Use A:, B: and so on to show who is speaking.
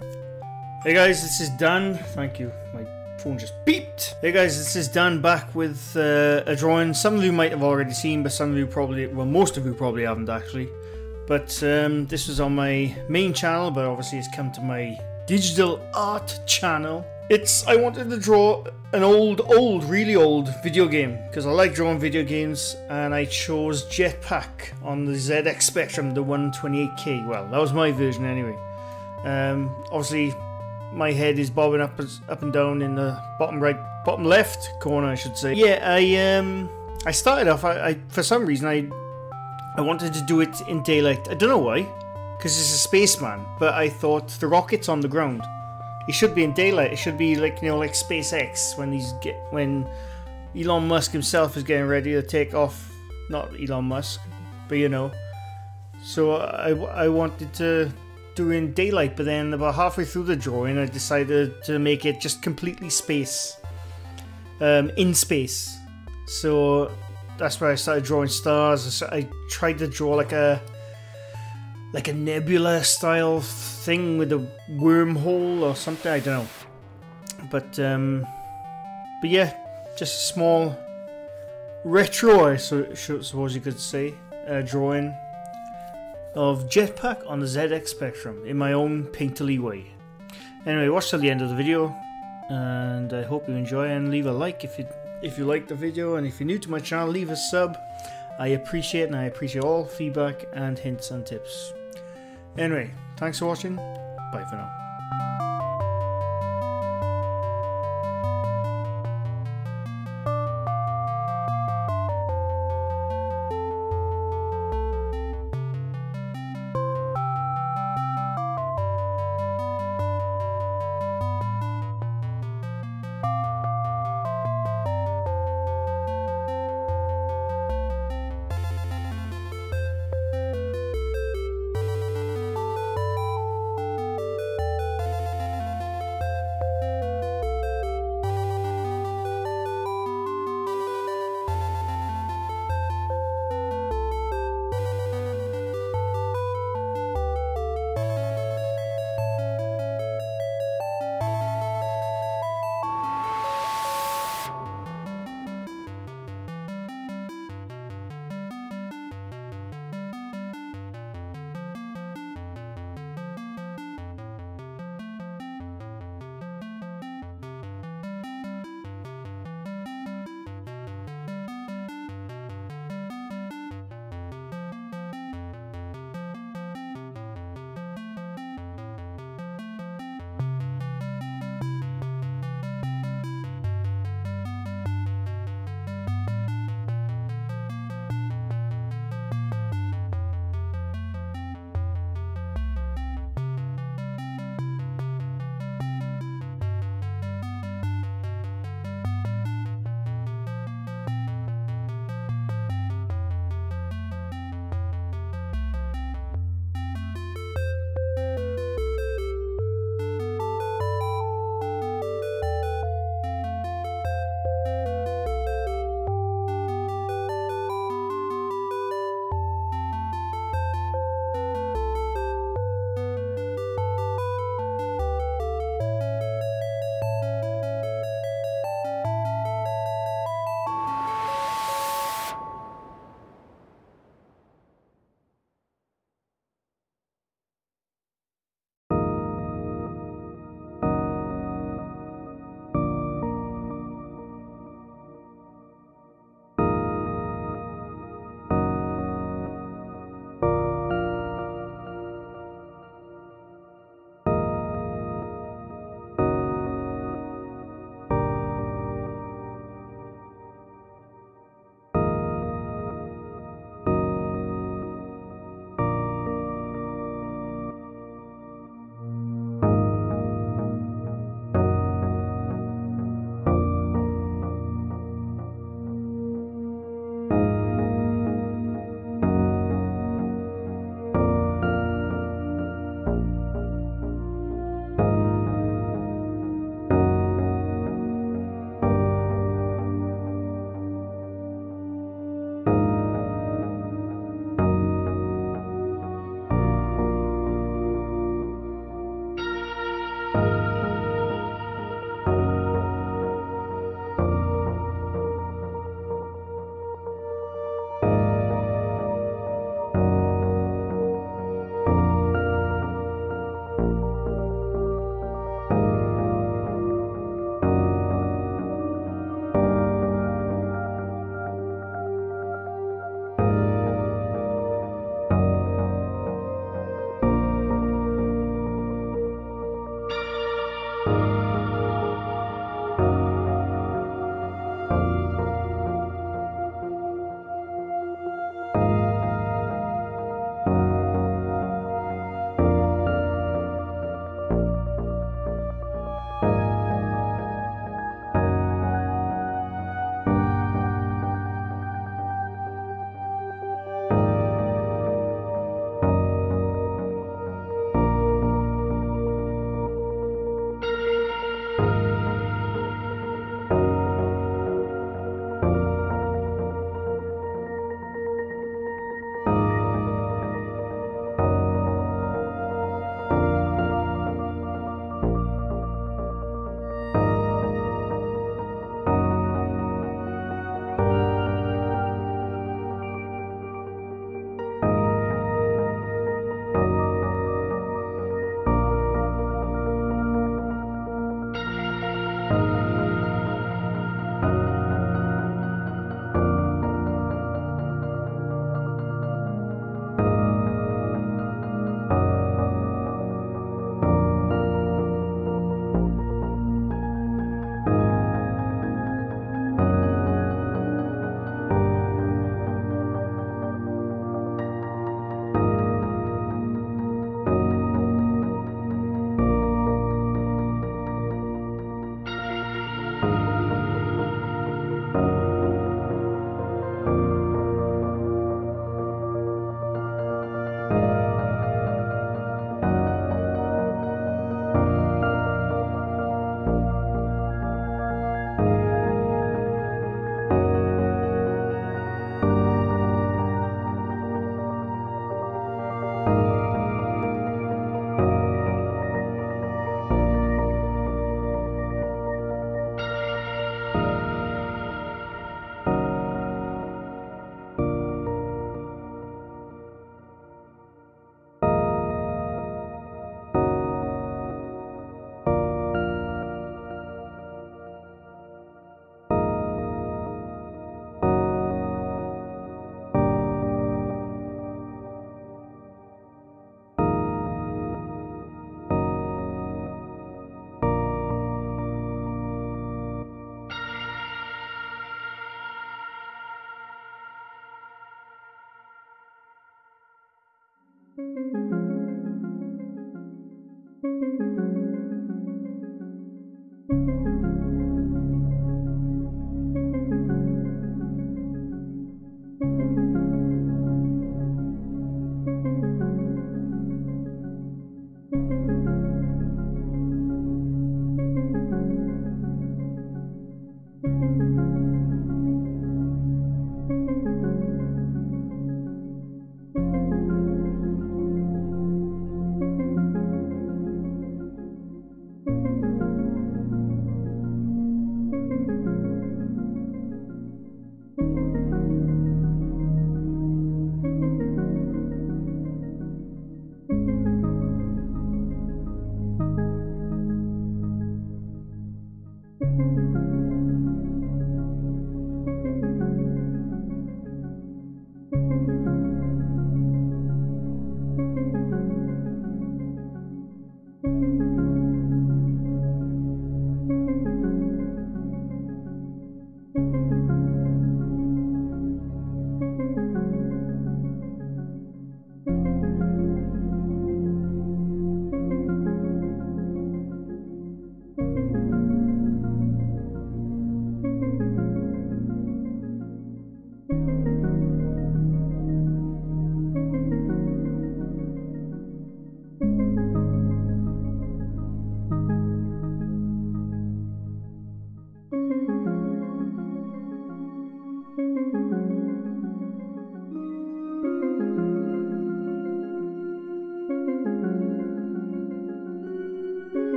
A: Hey guys, this is Dan. Thank you. My phone just beeped. Hey guys, this is Dan back with a drawing. Some of you might have already seen, but some of you probably, well, most of you probably haven't actually. But this was on my main channel, but obviously it's come to my digital art channel. I wanted to draw an really old video game because I like drawing video games, and I chose Jetpac on the ZX Spectrum, the 128K. Well, that was my version anyway. Obviously, my head is bobbing up and down in the bottom left corner, I should say. Yeah, I started off. For some reason I wanted to do it in daylight. I don't know why, because it's a spaceman. But I thought the rocket's on the ground. It should be in daylight. It should be like, you know, like SpaceX when Elon Musk himself is getting ready to take off. Not Elon Musk, but you know. So I wanted to do it in daylight, but then about halfway through the drawing, I decided to make it just completely in space. So that's where I started drawing stars. I tried to draw like a nebula style thing with a wormhole or something, I don't know. But yeah, just a small retro, I suppose you could say, drawing of Jetpac on the ZX Spectrum in my own painterly way. Anyway, watch till the end of the video, and I hope you enjoy, and leave a like if you like the video, and if you're new to my channel, leave a sub. I appreciate it, and I appreciate all feedback and hints and tips. Anyway, thanks for watching. Bye for now.